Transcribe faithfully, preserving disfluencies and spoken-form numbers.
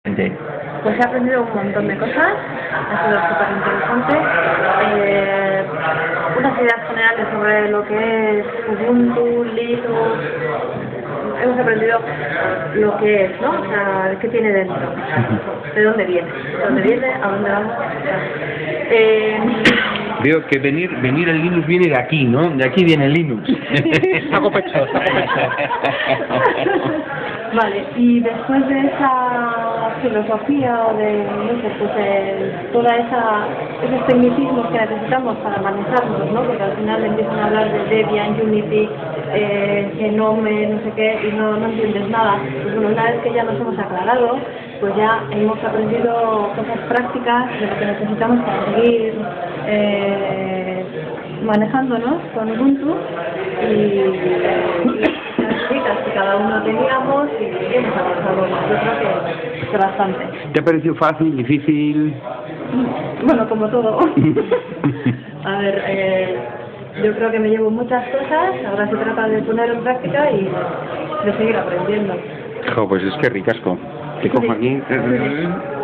Pues he aprendido un montón de cosas, ha sido súper interesante. Eh, unas ideas generales sobre lo que es Ubuntu, Linux. Hemos aprendido lo que es, ¿no? O sea, qué tiene dentro, de dónde viene, de dónde viene, a dónde vamos. Eh, Veo que venir venir el Linux viene de aquí, ¿no? De aquí viene el Linux. Saco pecho, saco pecho. Vale, y después de esa filosofía o de, no sé, pues eh, toda esa esos tecnicismos que necesitamos para manejarnos, ¿no? Porque al final empiezan a hablar de Debian, Unity, eh, Genome, no sé qué, y no, no entiendes nada. Pues bueno, una vez que ya nos hemos aclarado, pues ya hemos aprendido cosas prácticas de lo que necesitamos para seguir eh, manejándonos con Ubuntu y, y que cada uno teníamos y hemos avanzado. Yo creo que, que bastante. ¿Te ha parecido fácil, difícil? Bueno, como todo. A ver, eh, yo creo que me llevo muchas cosas, ahora se trata de poner en práctica y de seguir aprendiendo. Jo, pues es que ricasco. Te cojo aquí.